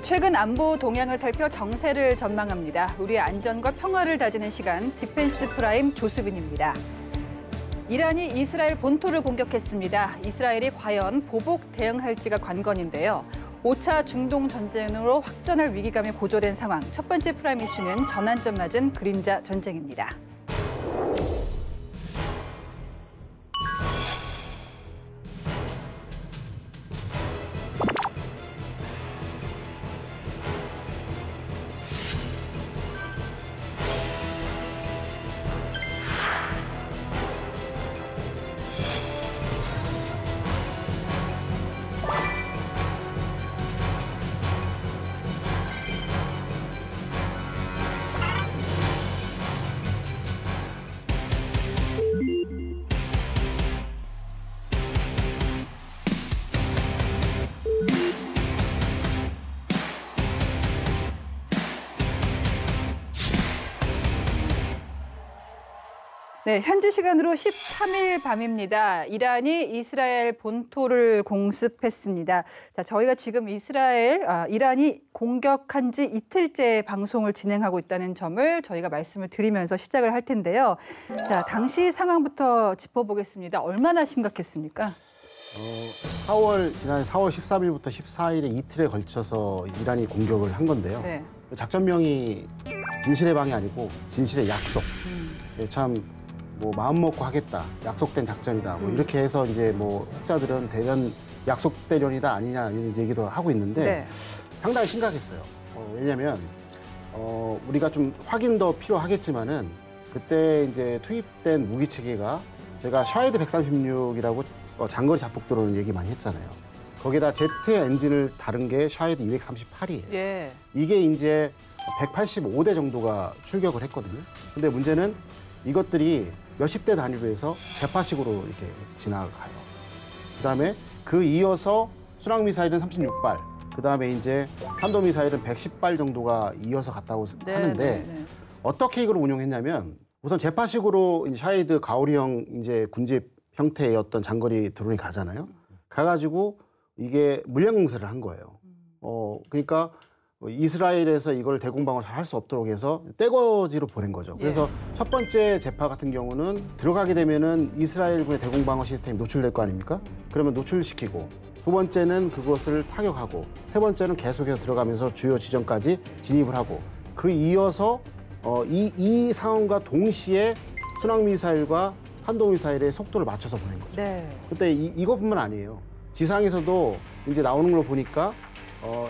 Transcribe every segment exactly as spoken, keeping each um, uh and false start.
최근 안보 동향을 살펴 정세를 전망합니다. 우리의 안전과 평화를 다지는 시간, 디펜스 프라임 조수빈입니다. 이란이 이스라엘 본토를 공격했습니다. 이스라엘이 과연 보복 대응할지가 관건인데요. 오 차 중동 전쟁으로 확전할 위기감이 고조된 상황. 첫 번째 프라임 이슈는 전환점 맞은 그림자 전쟁입니다. 네, 현지 시간으로 십삼 일 밤입니다. 이란이 이스라엘 본토를 공습했습니다. 자, 저희가 지금 이스라엘, 아, 이란이 공격한 지 이틀째 방송을 진행하고 있다는 점을 저희가 말씀을 드리면서 시작을 할 텐데요. 자, 당시 상황부터 짚어보겠습니다. 얼마나 심각했습니까? 어, 사월, 지난 사월 십삼일부터 십사일에 이틀에 걸쳐서 이란이 공격을 한 건데요. 네. 작전명이 진실의 방이 아니고 진실의 약속. 음. 네, 참. 뭐 마음 먹고 하겠다, 약속된 작전이다, 뭐 이렇게 해서 이제 뭐 학자들은 대련 약속 대련이다 아니냐 이런 얘기도 하고 있는데 네. 상당히 심각했어요. 어, 왜냐하면 어, 우리가 좀 확인도 필요하겠지만은 그때 이제 투입된 무기 체계가 제가 샤헤드 백삼십육이라고 어, 장거리 자폭 드론을 얘기 많이 했잖아요. 거기다 제트 엔진을 다른 게 샤헤드 이백삼십팔이에요. 예. 이게 이제 백팔십오 대 정도가 출격을 했거든요. 근데 문제는 이것들이 몇십 대 단위로 해서 대파식으로 이렇게 지나가요. 그다음에 그 이어서 순항미사일은 삼십육 발, 그다음에 이제 탄도미사일은 백십 발 정도가 이어서 갔다고 네, 하는데 네, 네. 어떻게 이걸 운용했냐면 우선 제파식으로 이제 샤헤드 가오리형 이제 군집 형태의 어떤 장거리 드론이 가잖아요. 가가지고 이게 물량 공세를 한 거예요. 어 그러니까 이스라엘에서 이걸 대공방어를 잘 할 수 없도록 해서 떼거지로 보낸 거죠. 그래서 예. 첫 번째 제파 같은 경우는 들어가게 되면은 이스라엘군의 대공방어 시스템이 노출될 거 아닙니까? 그러면 노출시키고 두 번째는 그것을 타격하고 세 번째는 계속해서 들어가면서 주요 지점까지 진입을 하고 그 이어서 어, 이, 이 상황과 동시에 순항미사일과 탄도미사일의 속도를 맞춰서 보낸 거죠. 네. 그때 이, 이것뿐만 아니에요. 지상에서도 이제 나오는 걸 보니까 어,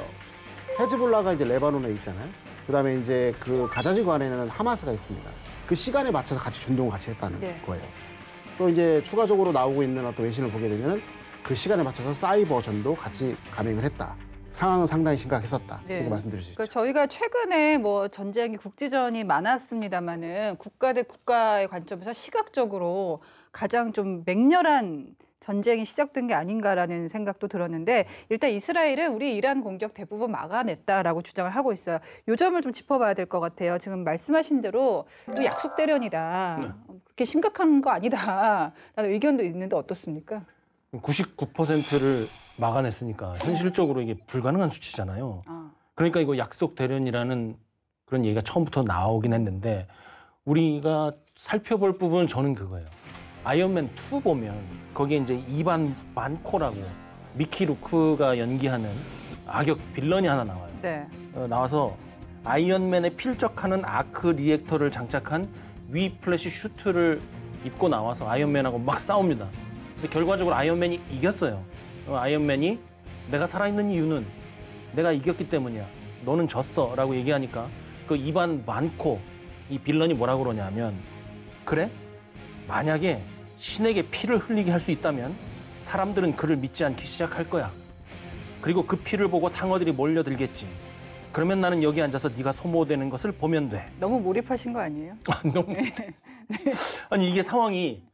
헤즈볼라가 이제 레바논에 있잖아요. 그다음에 이제 그 가자지구안에는 하마스가 있습니다. 그 시간에 맞춰서 같이 준동을 같이 했다는 네. 거예요. 또 이제 추가적으로 나오고 있는 어떤 외신을 보게 되면 그 시간에 맞춰서 사이버전도 같이 감행을 했다. 상황은 상당히 심각했었다. 네. 이렇게 말씀드릴 수 있죠. 그러니까 저희가 최근에 뭐 전쟁이 국지전이 많았습니다만은 국가 대 국가의 관점에서 시각적으로 가장 좀 맹렬한 전쟁이 시작된 게 아닌가라는 생각도 들었는데 일단 이스라엘은 우리 이란 공격 대부분 막아냈다라고 주장을 하고 있어요. 이 점을 좀 짚어봐야 될 것 같아요. 지금 말씀하신 대로 또 약속 대련이다. 네. 그렇게 심각한 거 아니다라는 의견도 있는데 어떻습니까? 구십구 퍼센트를 막아냈으니까 현실적으로 이게 불가능한 수치잖아요. 아. 그러니까 이거 약속 대련이라는 그런 얘기가 처음부터 나오긴 했는데 우리가 살펴볼 부분은 저는 그거예요. 아이언맨 투 보면 거기에 이제 이반 만코라고 미키 루크가 연기하는 악역 빌런이 하나 나와요. 네. 어, 나와서 아이언맨에 필적하는 아크 리액터를 장착한 위 플래시 슈트를 입고 나와서 아이언맨하고 막 싸웁니다. 근데 결과적으로 아이언맨이 이겼어요. 어, 아이언맨이 내가 살아있는 이유는 내가 이겼기 때문이야. 너는 졌어. 라고 얘기하니까 그 이반 만코 이 빌런이 뭐라고 그러냐면 그래? 만약에 신에게 피를 흘리게 할 수 있다면 사람들은 그를 믿지 않기 시작할 거야. 그리고 그 피를 보고 상어들이 몰려들겠지. 그러면 나는 여기 앉아서 네가 소모되는 것을 보면 돼. 너무 몰입하신 거 아니에요? 너무... 네. 아니 이게 상황이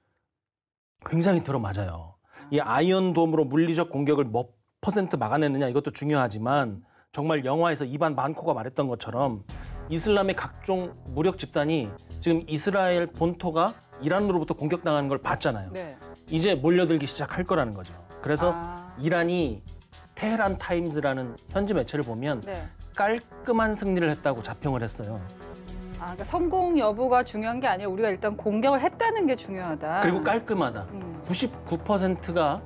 굉장히 들어맞아요. 이 아이언돔으로 물리적 공격을 몇 퍼센트 막아냈느냐 이것도 중요하지만 정말 영화에서 이반 만코가 말했던 것처럼 이슬람의 각종 무력 집단이 지금 이스라엘 본토가 이란으로부터 공격당하는 걸 봤잖아요. 네. 이제 몰려들기 시작할 거라는 거죠. 그래서 아... 이란이 테헤란 타임즈라는 현지 매체를 보면 네. 깔끔한 승리를 했다고 자평을 했어요. 아, 그러니까 성공 여부가 중요한 게 아니라 우리가 일단 공격을 했다는 게 중요하다. 그리고 깔끔하다. 음. 구십구 퍼센트가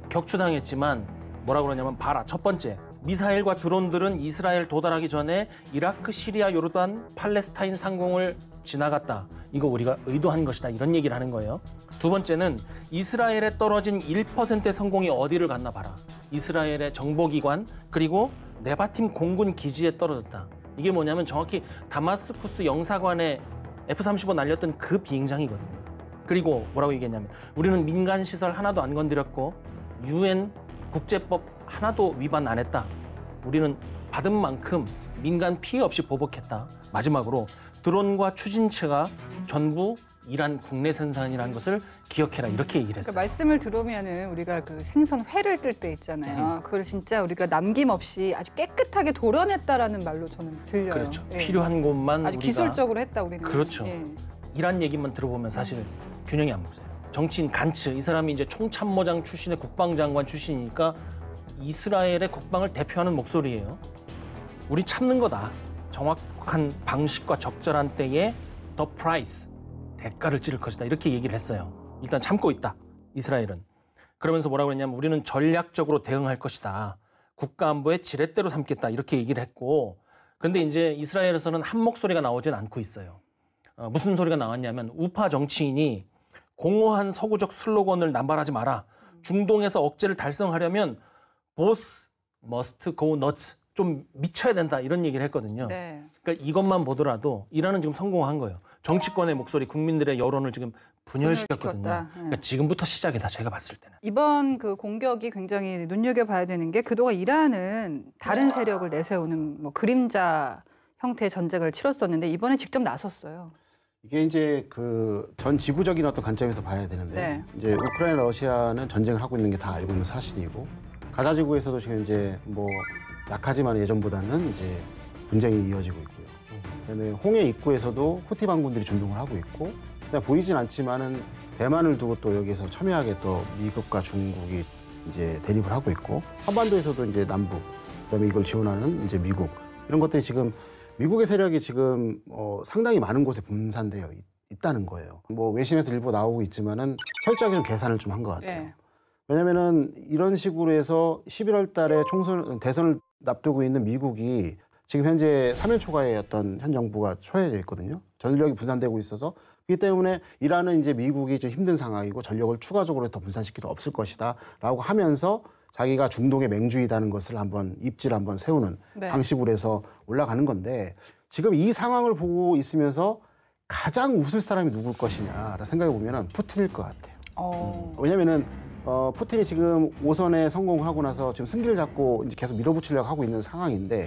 격추당했지만 뭐라고 그러냐면 봐라. 첫 번째, 미사일과 드론들은 이스라엘 도달하기 전에 이라크, 시리아, 요르단, 팔레스타인 상공을 지나갔다. 이거 우리가 의도한 것이다. 이런 얘기를 하는 거예요. 두 번째는 이스라엘에 떨어진 일 퍼센트의 성공이 어디를 갔나 봐라. 이스라엘의 정보기관 그리고 네바팀 공군 기지에 떨어졌다. 이게 뭐냐면 정확히 다마스쿠스 영사관에 에프 삼십오 날렸던 그 비행장이거든요. 그리고 뭐라고 얘기했냐면 우리는 민간 시설 하나도 안 건드렸고 유엔 국제법 하나도 위반 안 했다. 우리는 받은 만큼 민간 피해 없이 보복했다. 마지막으로 드론과 추진체가 전부 이란 국내 생산이라는 것을 기억해라. 이렇게 얘기를 했어요. 그러니까 말씀을 들으면은 우리가 그 생선 회를 뜰 때 있잖아요. 음. 그걸 진짜 우리가 남김없이 아주 깨끗하게 도려냈다라는 말로 저는 들려요. 그렇죠. 예. 필요한 곳만 아주 우리가 기술적으로 했다 우리는. 그렇죠. 예. 이란 얘기만 들어보면 사실 균형이 안 맞아요. 정치인 간츠 이 사람이 이제 총참모장 출신의 국방장관 출신이니까 이스라엘의 국방을 대표하는 목소리예요. 우리 참는 거다. 정확한 방식과 적절한 때에 더 프라이스 대가를 치를 것이다. 이렇게 얘기를 했어요. 일단 참고 있다. 이스라엘은. 그러면서 뭐라고 그랬냐면 우리는 전략적으로 대응할 것이다. 국가안보의 지렛대로 삼겠다. 이렇게 얘기를 했고 그런데 이제 이스라엘에서는 한 목소리가 나오진 않고 있어요. 어, 무슨 소리가 나왔냐면 우파 정치인이 공허한 서구적 슬로건을 남발하지 마라. 중동에서 억제를 달성하려면 both must go nuts. 좀 미쳐야 된다. 이런 얘기를 했거든요. 네. 그러니까 이것만 보더라도 이란은 지금 성공한 거예요. 정치권의 목소리, 국민들의 여론을 지금 분열시켰거든요. 분열시켰다. 그러니까 지금부터 시작이다. 제가 봤을 때는. 이번 그 공격이 굉장히 눈여겨봐야 되는 게 그동안 이란은 다른 세력을 내세우는 뭐 그림자 형태의 전쟁을 치렀었는데 이번에 직접 나섰어요. 이게 이제 그 전 지구적인 어떤 관점에서 봐야 되는데 네. 이제 우크라이나 러시아는 전쟁을 하고 있는 게 다 알고 있는 사실이고 가자 지구에서도 지금 이제 뭐 약하지만 예전보다는 이제 분쟁이 이어지고 있고요. 그다음에 홍해 입구에서도 후티 반군들이 준동을 하고 있고 그냥 보이진 않지만은 대만을 두고 또 여기서 첨예하게 또 미국과 중국이 이제 대립을 하고 있고 한반도에서도 이제 남북 그다음에 이걸 지원하는 이제 미국 이런 것들이 지금 미국의 세력이 지금 어, 상당히 많은 곳에 분산되어 있, 있다는 거예요. 뭐 외신에서 일부 나오고 있지만은 철저하게 좀 계산을 좀 한 것 같아요. 네. 왜냐면은 이런 식으로 해서 십일월 달에 총선 대선을 앞두고 있는 미국이 지금 현재 삼 연 초과의 어떤 현 정부가 처해져 있거든요. 전력이 분산되고 있어서 그렇기 때문에 이란은 이제 미국이 좀 힘든 상황이고 전력을 추가적으로 더 분산시킬 수 없을 것이다라고 하면서 자기가 중동의 맹주이다는 것을 한번 입지를 한번 세우는 네. 방식으로 해서 올라가는 건데 지금 이 상황을 보고 있으면서 가장 웃을 사람이 누굴 것이냐라 생각해 보면은 푸틴일 것 같아요. 어. 왜냐면은 어, 푸틴이 지금 오선에 성공하고 나서 지금 승기를 잡고 이제 계속 밀어붙이려고 하고 있는 상황인데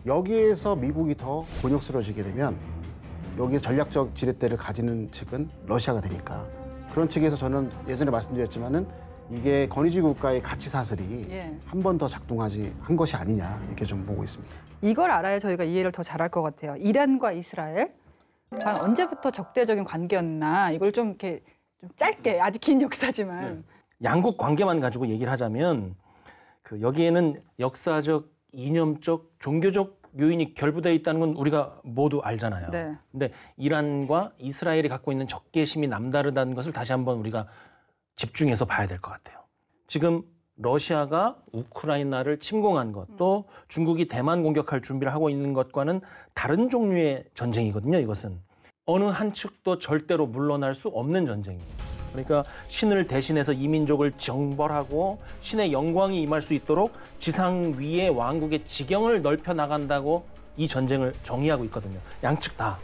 여기에서 미국이 더 곤욕스러워지게 되면 여기에 전략적 지렛대를 가지는 측은 러시아가 되니까 그런 측에서 저는 예전에 말씀드렸지만은 이게 권위주의 국가의 가치 사슬이 예. 한 번 더 작동하지 한 것이 아니냐 이렇게 좀 보고 있습니다. 이걸 알아야 저희가 이해를 더 잘할 것 같아요. 이란과 이스라엘 과연 언제부터 적대적인 관계였나 이걸 좀 이렇게 좀 짧게 아주 긴 역사지만 네. 양국 관계만 가지고 얘기를 하자면 그 여기에는 역사적, 이념적, 종교적 요인이 결부되어 있다는 건 우리가 모두 알잖아요. 네. 근데 이란과 이스라엘이 갖고 있는 적개심이 남다르다는 것을 다시 한번 우리가 집중해서 봐야 될 것 같아요. 지금 러시아가 우크라이나를 침공한 것, 또 중국이 대만 공격할 준비를 하고 있는 것과는 다른 종류의 전쟁이거든요. 이것은 어느 한 측도 절대로 물러날 수 없는 전쟁이에요. 그러니까 신을 대신해서 이민족을 정벌하고 신의 영광이 임할 수 있도록 지상 위의 왕국의 지경을 넓혀 나간다고 이 전쟁을 정의하고 있거든요. 양측 다.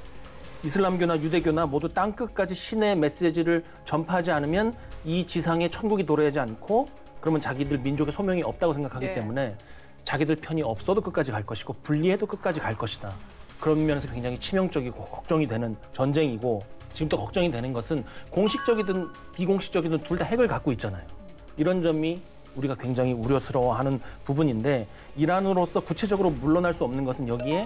이슬람교나 유대교나 모두 땅끝까지 신의 메시지를 전파하지 않으면 이 지상에 천국이 도래하지 않고 그러면 자기들 민족의 소명이 없다고 생각하기 네. 때문에 자기들 편이 없어도 끝까지 갈 것이고 불리해도 끝까지 갈 것이다. 그런 면에서 굉장히 치명적이고 걱정이 되는 전쟁이고 지금 또 걱정이 되는 것은 공식적이든 비공식적이든 둘 다 핵을 갖고 있잖아요. 이런 점이 우리가 굉장히 우려스러워하는 부분인데 이란으로서 구체적으로 물러날 수 없는 것은 여기에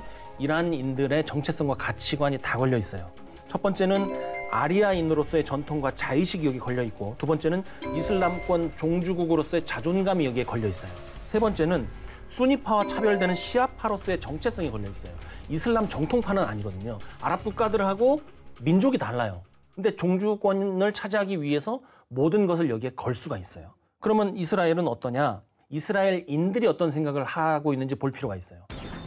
이란인들의 정체성과 가치관이 다 걸려 있어요. 첫 번째는 아리아인으로서의 전통과 자의식이 여기 걸려 있고 두 번째는 이슬람권 종주국으로서의 자존감이 여기에 걸려 있어요. 세 번째는 수니파와 차별되는 시아파로서의 정체성이 걸려 있어요. 이슬람 정통파는 아니거든요. 아랍 국가들하고 민족이 달라요. 근데 종주권을 차지하기 위해서 모든 것을 여기에 걸 수가 있어요. 그러면 이스라엘은 어떠냐? 이스라엘인들이 어떤 생각을 하고 있는지 볼 필요가 있어요.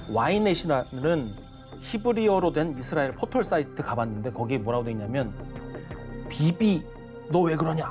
와이넷이라는 히브리어로 된 이스라엘 포털 사이트 가봤는데 거기에 뭐라고 돼 있냐면 비비 너 왜 그러냐?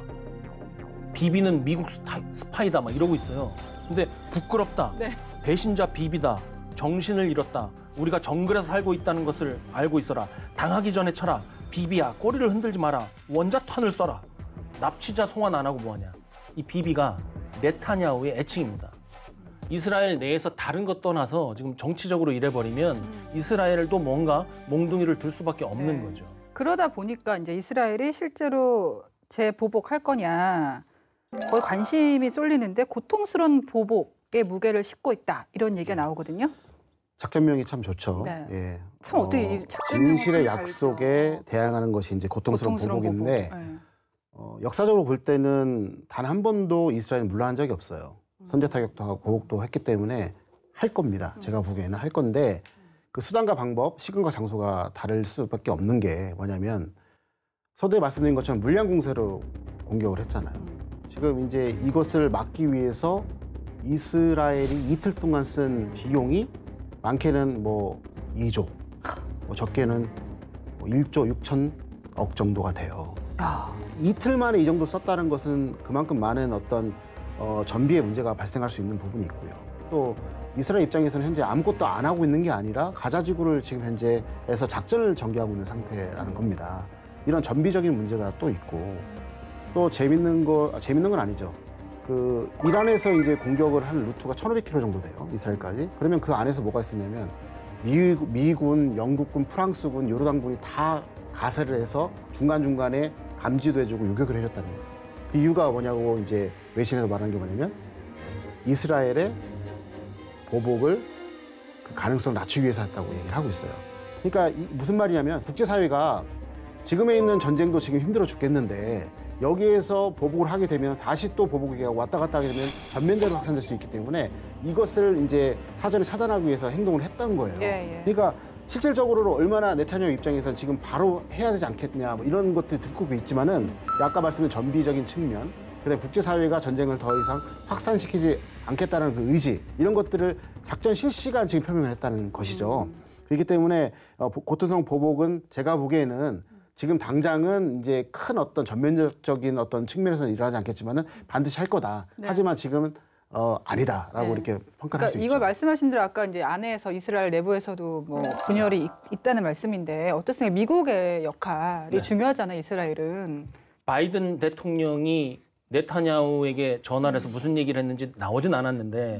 비비는 미국 스타, 스파이다 막 이러고 있어요. 근데 부끄럽다. 네. 배신자 비비다. 정신을 잃었다. 우리가 정글에서 살고 있다는 것을 알고 있어라. 당하기 전에 쳐라. 비비야 꼬리를 흔들지 마라. 원자탄을 쏴라. 납치자 송환 안 하고 뭐하냐. 이 비비가 네타냐후의 애칭입니다. 이스라엘 내에서 다른 것 떠나서 지금 정치적으로 이래버리면 이스라엘도 뭔가 몽둥이를 들 수밖에 없는 네. 거죠. 그러다 보니까 이제 이스라엘이 실제로 재보복할 거냐 거의 관심이 쏠리는데 고통스러운 보복의 무게를 싣고 있다 이런 얘기가 나오거든요. 작전명이 참 좋죠. 네. 예. 참 어떻게 이 작전명을 진실의 참 약속에 잘 대항하는 것이 이제 고통스러운, 고통스러운 보복인데 보복. 네. 어, 역사적으로 볼 때는 단 한 번도 이스라엘은 물러난 적이 없어요. 선제 타격도 하고 보복도 했기 때문에 할 겁니다. 제가 보기에는 할 건데 그 수단과 방법, 시간과 장소가 다를 수밖에 없는 게 뭐냐면 서두에 말씀드린 것처럼 물량 공세로 공격을 했잖아요. 지금 이제 이것을 막기 위해서 이스라엘이 이틀 동안 쓴 비용이 많게는 뭐 이조, 뭐 적게는 뭐 일조 육천억 정도가 돼요. 야. 이틀 만에 이 정도 썼다는 것은 그만큼 많은 어떤 어, 전비의 문제가 발생할 수 있는 부분이 있고요. 또 이스라엘 입장에서는 현재 아무것도 안 하고 있는 게 아니라 가자지구를 지금 현재에서 작전을 전개하고 있는 상태라는 겁니다. 이런 전비적인 문제가 또 있고 또 재밌는 거 아, 재밌는 건 아니죠. 그 이란에서 이제 공격을 한 루트가 천오백 킬로미터 정도 돼요. 이스라엘까지. 그러면 그 안에서 뭐가 있었냐면 미, 미군, 영국군, 프랑스군, 요르단군이 다 가세를 해서 중간중간에 감지도 해주고 요격을 해줬다는 거예요. 그 이유가 뭐냐고 이제 외신에서 말하는 게 뭐냐면 이스라엘의 보복을 그 가능성을 낮추기 위해서 했다고 얘기를 하고 있어요. 그러니까 이, 무슨 말이냐면 국제사회가 지금에 있는 전쟁도 지금 힘들어 죽겠는데 여기에서 보복을 하게 되면 다시 또 보복이 왔다 갔다 하게 되면 전면적으로 확산될 수 있기 때문에 이것을 이제 사전에 차단하기 위해서 행동을 했던 거예요. 예, 예. 그러니까 실질적으로는 얼마나 네타냐후 입장에서는 지금 바로 해야 되지 않겠냐 뭐 이런 것들이 듣고 있지만은 아까 말씀드린 전비적인 측면 그다음에 국제사회가 전쟁을 더 이상 확산시키지 않겠다는 그 의지 이런 것들을 작전 실시간 지금 표명을 했다는 것이죠. 음. 그렇기 때문에 어, 고통스러운 보복은 제가 보기에는 지금 당장은 이제 큰 어떤 전면적인 어떤 측면에서는 일어나지 않겠지만은 반드시 할 거다. 네. 하지만 지금은 어, 아니다라고 네. 이렇게 평가할 그러니까 수 있죠. 이걸 말씀하신 대로 아까 이제 안에서 이스라엘 내부에서도 뭐 분열이 있, 있다는 말씀인데 어떻습니까? 미국의 역할이 네. 중요하잖아요, 이스라엘은. 바이든 대통령이 네타냐후에게 전화를 해서 무슨 얘기를 했는지 나오진 않았는데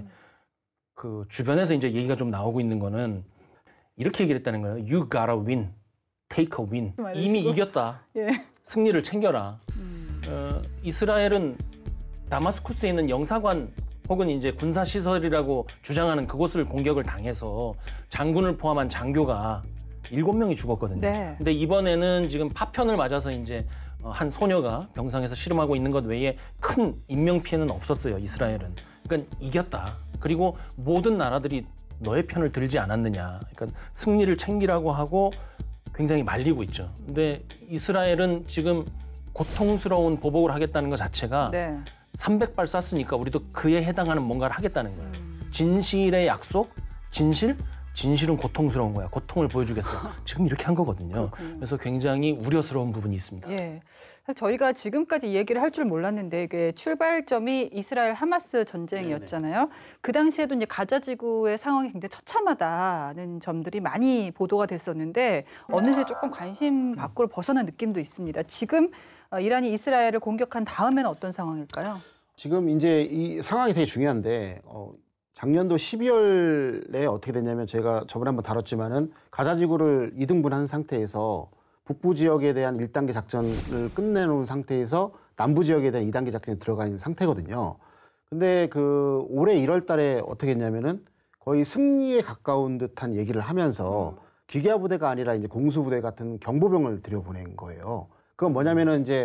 그 주변에서 이제 얘기가 좀 나오고 있는 거는 이렇게 얘기를 했다는 거예요. You gotta win, take a win. 이미 이겼다. 예. 승리를 챙겨라. 음. 어, 이스라엘은 다마스쿠스에 있는 영사관 혹은 이제 군사 시설이라고 주장하는 그곳을 공격을 당해서 장군을 포함한 장교가 일곱 명이 죽었거든요. 네. 근데 이번에는 지금 파편을 맞아서 이제 한 소녀가 병상에서 실험하고 있는 것 외에 큰 인명 피해는 없었어요. 이스라엘은. 그러니까 이겼다. 그리고 모든 나라들이 너의 편을 들지 않았느냐. 그러니까 승리를 챙기라고 하고 굉장히 말리고 있죠. 근데 이스라엘은 지금 고통스러운 보복을 하겠다는 것 자체가 네. 삼백 발 쐈으니까 우리도 그에 해당하는 뭔가를 하겠다는 거예요. 음. 진실의 약속, 진실, 진실은 고통스러운 거야. 고통을 보여주겠어. 지금 이렇게 한 거거든요. 그렇군요. 그래서 굉장히 우려스러운 부분이 있습니다. 예. 사실 저희가 지금까지 이 얘기를 할 줄 몰랐는데 이게 출발점이 이스라엘 하마스 전쟁이었잖아요. 그 당시에도 이제 가자 지구의 상황이 굉장히 처참하다는 점들이 많이 보도가 됐었는데 어느새 조금 관심 밖으로 벗어난 느낌도 있습니다. 지금 이란이 이스라엘을 공격한 다음에는 어떤 상황일까요? 지금 이제 이 상황이 되게 중요한데 어, 작년도 십이월에 어떻게 됐냐면 제가 저번에 한번 다뤘지만은 가자지구를 이등분한 상태에서 북부 지역에 대한 일 단계 작전을 끝내놓은 상태에서 남부 지역에 대한 이 단계 작전에 들어가 있는 상태거든요. 근데 그 올해 일월 달에 어떻게 했냐면은 거의 승리에 가까운 듯한 얘기를 하면서 음. 기계화 부대가 아니라 이제 공수 부대 같은 경보병을 들여보낸 거예요. 그건 뭐냐면은 이제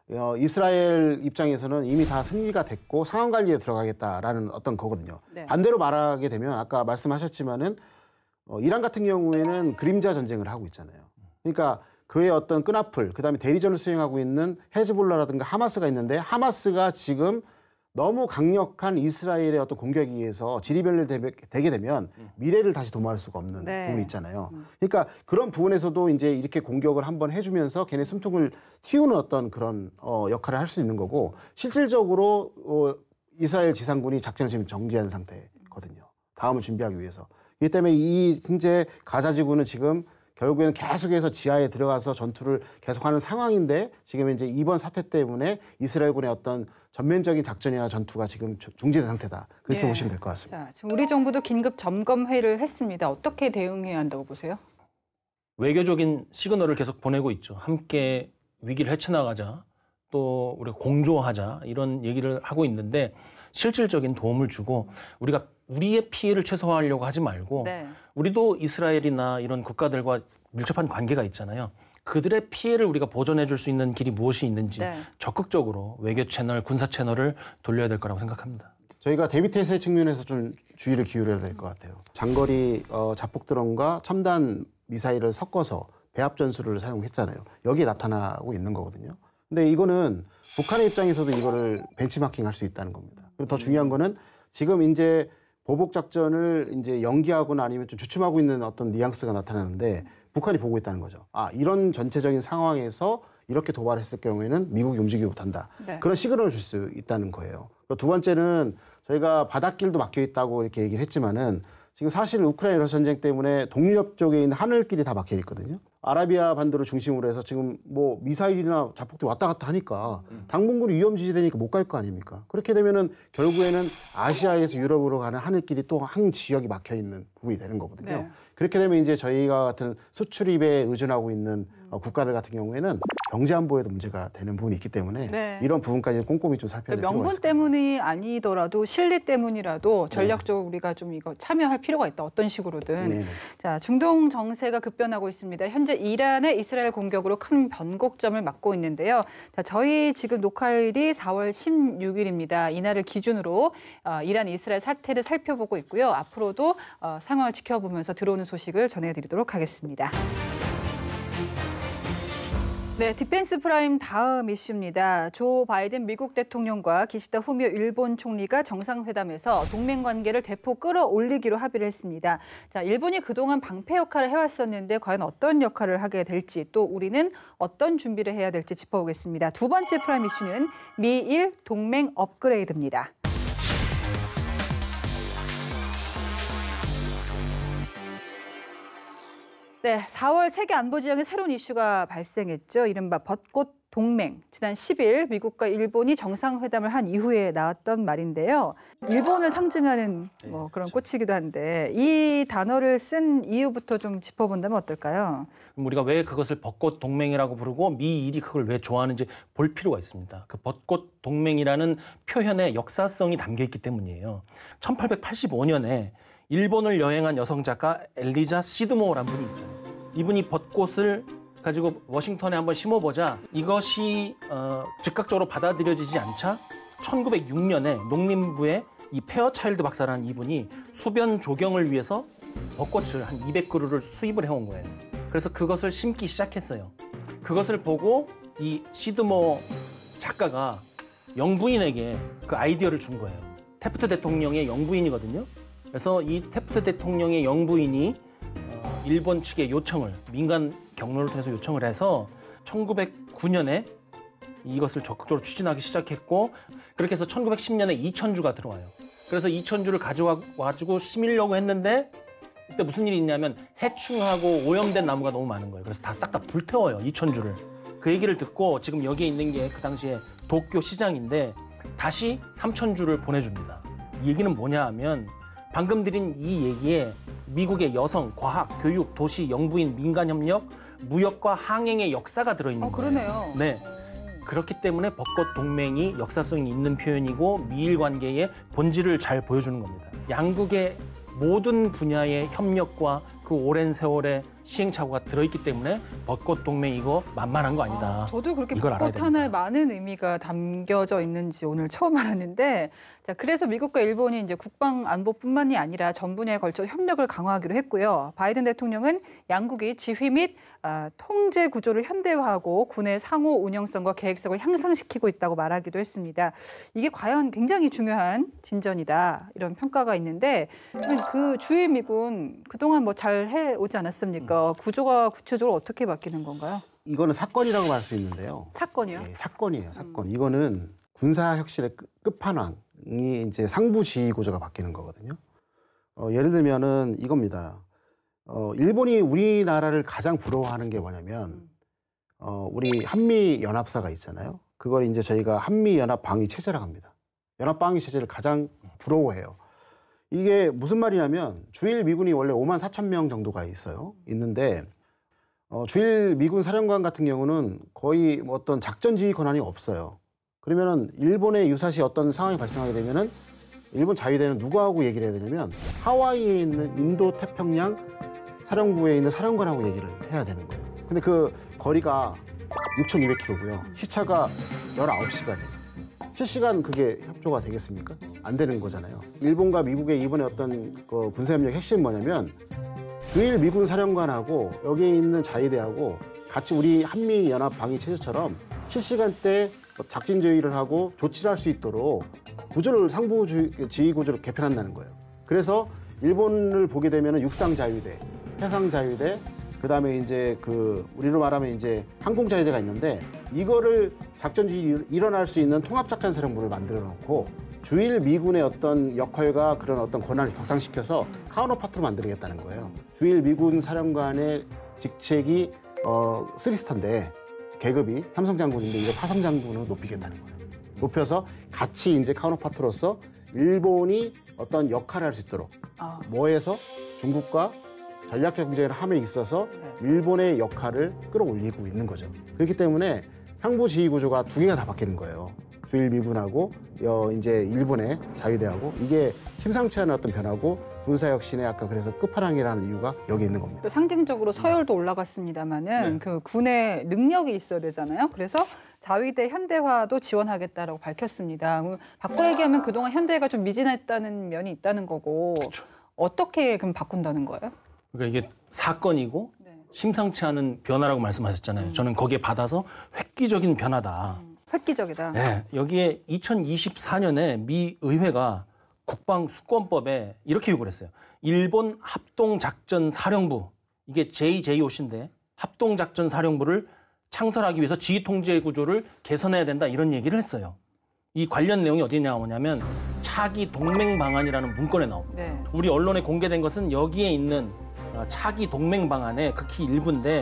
어, 이스라엘 입장에서는 이미 다 승리가 됐고 상황 관리에 들어가겠다라는 어떤 거거든요. 네. 반대로 말하게 되면 아까 말씀하셨지만은 어, 이란 같은 경우에는 그림자 전쟁을 하고 있잖아요. 그러니까 그의 어떤 끈앞을 그다음에 대리전을 수행하고 있는 헤즈볼라라든가 하마스가 있는데 하마스가 지금 너무 강력한 이스라엘의 어떤 공격에 의해서 지리멸렬되게 되면 미래를 다시 도모할 수가 없는 네. 부분이 있잖아요. 그러니까 그런 부분에서도 이제 이렇게 공격을 한번 해주면서 걔네 숨통을 틔우는 어떤 그런 어, 역할을 할 수 있는 거고 실질적으로 어, 이스라엘 지상군이 작전을 지금 정지한 상태거든요. 다음을 준비하기 위해서. 이기 때문에 이 현재 가자 지구는 지금 결국에는 계속해서 지하에 들어가서 전투를 계속하는 상황인데 지금 이제 이번 사태 때문에 이스라엘군의 어떤 전면적인 작전이나 전투가 지금 중지된 상태다. 그렇게 네. 보시면 될 것 같습니다. 자, 지금 우리 정부도 긴급 점검 회의를 했습니다. 어떻게 대응해야 한다고 보세요? 외교적인 시그널을 계속 보내고 있죠. 함께 위기를 헤쳐나가자, 또 우리가 공조하자 이런 얘기를 하고 있는데 실질적인 도움을 주고 우리가 우리의 피해를 최소화하려고 하지 말고 네. 우리도 이스라엘이나 이런 국가들과 밀접한 관계가 있잖아요. 그들의 피해를 우리가 보전해 줄 수 있는 길이 무엇이 있는지 네. 적극적으로 외교 채널, 군사 채널을 돌려야 될 거라고 생각합니다. 저희가 대비태세 측면에서 좀 주의를 기울여야 될 것 같아요. 장거리 어, 자폭 드론과 첨단 미사일을 섞어서 배합 전술을 사용했잖아요. 여기에 나타나고 있는 거거든요. 근데 이거는 북한의 입장에서도 이거를 벤치마킹할 수 있다는 겁니다. 그리고 더 중요한 거는 지금 이제 보복 작전을 이제 연기하거나 아니면 좀 주춤하고 있는 어떤 뉘앙스가 나타나는데 북한이 보고 있다는 거죠. 아, 이런 전체적인 상황에서 이렇게 도발했을 경우에는 미국이 움직이지 못한다. 네. 그런 시그널을 줄 수 있다는 거예요. 두 번째는 저희가 바닷길도 막혀 있다고 이렇게 얘기를 했지만은 지금 사실 우크라이나 전쟁 때문에 동유럽 쪽에 있는 하늘길이 다 막혀 있거든요. 아라비아 반도를 중심으로 해서 지금 뭐 미사일이나 자폭들이 왔다 갔다 하니까 당분간 위험지대니까 못 갈 거 아닙니까? 그렇게 되면은 결국에는 아시아에서 유럽으로 가는 하늘길이 또 한 지역이 막혀 있는 부분이 되는 거거든요. 네. 그렇게 되면 이제 저희가 같은 수출입에 의존하고 있는 어, 국가들 같은 경우에는 경제 안보에도 문제가 되는 부분이 있기 때문에 네. 이런 부분까지 꼼꼼히 좀 살펴야 될 필요가 있습니다. 명분 때문이 아니더라도 실리 때문이라도 전략적으로 네. 우리가 좀 이거 참여할 필요가 있다. 어떤 식으로든. 네네. 자, 중동 정세가 급변하고 있습니다. 현재 이란의 이스라엘 공격으로 큰 변곡점을 맞고 있는데요. 자, 저희 지금 녹화일이 사월 십육일입니다. 이날을 기준으로 어, 이란 이스라엘 사태를 살펴보고 있고요. 앞으로도 어, 상황을 지켜보면서 들어오는 소식을 전해드리도록 하겠습니다. 네, 디펜스 프라임 다음 이슈입니다. 조 바이든 미국 대통령과 기시다 후미오 일본 총리가 정상회담에서 동맹 관계를 대폭 끌어올리기로 합의를 했습니다. 자, 일본이 그동안 방패 역할을 해왔었는데 과연 어떤 역할을 하게 될지 또 우리는 어떤 준비를 해야 될지 짚어보겠습니다. 두 번째 프라임 이슈는 미일 동맹 업그레이드입니다. 네, 사월 세계안보지형에 새로운 이슈가 발생했죠. 이른바 벚꽃 동맹. 지난 십일 미국과 일본이 정상회담을 한 이후에 나왔던 말인데요. 일본을 상징하는 뭐 그런 꽃이기도 한데 이 단어를 쓴 이유부터 좀 짚어본다면 어떨까요? 그럼 우리가 왜 그것을 벚꽃 동맹이라고 부르고 미일이 그걸 왜 좋아하는지 볼 필요가 있습니다. 그 벚꽃 동맹이라는 표현에 역사성이 담겨 있기 때문이에요. 천팔백팔십오년에 일본을 여행한 여성 작가 엘리자 시드모어라는 분이 있어요. 이분이 벚꽃을 가지고 워싱턴에 한번 심어보자 이것이 어, 즉각적으로 받아들여지지 않자 천구백육년에 농림부의 이 페어차일드 박사라는 이분이 수변 조경을 위해서 벚꽃을 한 이백 그루를 수입을 해온 거예요. 그래서 그것을 심기 시작했어요. 그것을 보고 이 시드모어 작가가 영부인에게 그 아이디어를 준 거예요. 태프트 대통령의 영부인이거든요. 그래서 이 태프트 대통령의 영부인이 일본 측의 요청을 민간 경로를 통해서 요청을 해서 천구백구년에 이것을 적극적으로 추진하기 시작했고 그렇게 해서 천구백십년에 이천 주가 들어와요. 그래서 이천 주를 가져와가지고 심으려고 했는데 그때 무슨 일이 있냐면 해충하고 오염된 나무가 너무 많은 거예요. 그래서 다 싹 다 불태워요. 이천 주를. 그 얘기를 듣고 지금 여기에 있는 게 그 당시에 도쿄 시장인데 다시 삼천 주를 보내줍니다. 이 얘기는 뭐냐 하면 방금 드린 이 얘기에 미국의 여성, 과학, 교육, 도시, 영부인, 민간협력, 무역과 항행의 역사가 들어있는 어, 거예요. 그러네요. 네. 그렇기 때문에 벚꽃 동맹이 역사성이 있는 표현이고 미일 관계의 본질을 잘 보여주는 겁니다. 양국의 모든 분야의 협력과 그 오랜 세월의 시행착오가 들어있기 때문에 벚꽃 동맹 이거 만만한 거 아니다. 아, 저도 그렇게 이걸 알아야 벚꽃 하나에 됩니다. 많은 의미가 담겨져 있는지 오늘 처음 알았는데, 자, 그래서 미국과 일본이 이제 국방 안보뿐만이 아니라 전 분야에 걸쳐 협력을 강화하기로 했고요. 바이든 대통령은 양국이 지휘 및 아, 통제 구조를 현대화하고 군의 상호 운영성과 계획성을 향상시키고 있다고 말하기도 했습니다. 이게 과연 굉장히 중요한 진전이다 이런 평가가 있는데, 그 주일 미군 그동안 뭐 잘 해오지 않았습니까? 구조가 구체적으로 어떻게 바뀌는 건가요? 이거는 사건이라고 말 수 있는데요. 사건이요? 네, 사건이에요, 사건. 음. 이거는 군사 혁신의 끝, 끝판왕이 이제 상부 지휘 구조가 바뀌는 거거든요. 어, 예를 들면은 이겁니다. 어, 일본이 우리나라를 가장 부러워하는 게 뭐냐면, 어, 우리 한미 연합사가 있잖아요. 그걸 이제 저희가 한미 연합 방위 체제라고 합니다. 연합 방위 체제를 가장 부러워해요. 이게 무슨 말이냐면 주일 미군이 원래 오만 사천 명 정도가 있어요. 있는데 어, 주일 미군 사령관 같은 경우는 거의 뭐 어떤 작전 지휘 권한이 없어요. 그러면은 일본의 유사시 어떤 상황이 발생하게 되면은 일본 자위대는 누구하고 얘기를 해야 되냐면 하와이에 있는 인도 태평양 사령부에 있는 사령관하고 얘기를 해야 되는 거예요. 근데 그 거리가 육천이백 킬로미터고요. 시차가 열아홉 시간이에요. 실시간 그게 협조가 되겠습니까? 안 되는 거잖아요. 일본과 미국의 이번에 어떤 그 군사협력 핵심은 뭐냐면 주일 미군 사령관하고 여기에 있는 자위대하고 같이 우리 한미연합 방위체제처럼 실시간대 작전 조율을 하고 조치를 할 수 있도록 구조를 상부 지휘 구조를 개편한다는 거예요. 그래서 일본을 보게 되면 육상 자위대, 해상 자위대, 그다음에 이제 그 우리로 말하면 이제 항공 자위대가 있는데 이거를 작전 지휘 일어날 수 있는 통합작전 사령부를 만들어 놓고 주일 미군의 어떤 역할과 그런 어떤 권한을 격상시켜서 카운터파트로 만들겠다는 거예요. 주일 미군 사령관의 직책이 어 쓰리스타인데 계급이 삼성 장군인데 이거 사성 장군으로 높이겠다는 거예요. 높여서 같이 이제 카운터파트로서 일본이 어떤 역할을 할 수 있도록 아. 뭐해서 중국과 전략 경쟁을 함에 있어서 일본의 역할을 끌어올리고 있는 거죠. 그렇기 때문에 상부 지휘 구조가 두 개가 다 바뀌는 거예요. 주일 미군하고 어, 이제 일본의 자위대하고 이게 심상치 않은 어떤 변화고 군사 혁신의 아까 그래서 끝판왕이라는 이유가 여기 있는 겁니다. 상징적으로 서열도 올라갔습니다마는 네. 그 군의 능력이 있어야 되잖아요. 그래서 자위대 현대화도 지원하겠다라고 밝혔습니다. 바꿔 얘기하면 그동안 현대가 좀 미진했다는 면이 있다는 거고 그렇죠. 어떻게 그럼 바꾼다는 거예요? 그러니까 이게 사건이고 네. 심상치 않은 변화라고 말씀하셨잖아요. 음. 저는 거기에 받아서 획기적인 변화다. 음, 획기적이다. 네, 여기에 이천이십사 년에 미 의회가 국방수권법에 이렇게 요구를 했어요. 일본 합동작전사령부, 이게 제이제이오씨인데 합동작전사령부를 창설하기 위해서 지휘통제 구조를 개선해야 된다 이런 얘기를 했어요. 이 관련 내용이 어디에 나오냐면 차기 동맹 방안이라는 문건에 나옵니다. 네. 우리 언론에 공개된 것은 여기에 있는 차기 동맹 방안의 극히 일부인데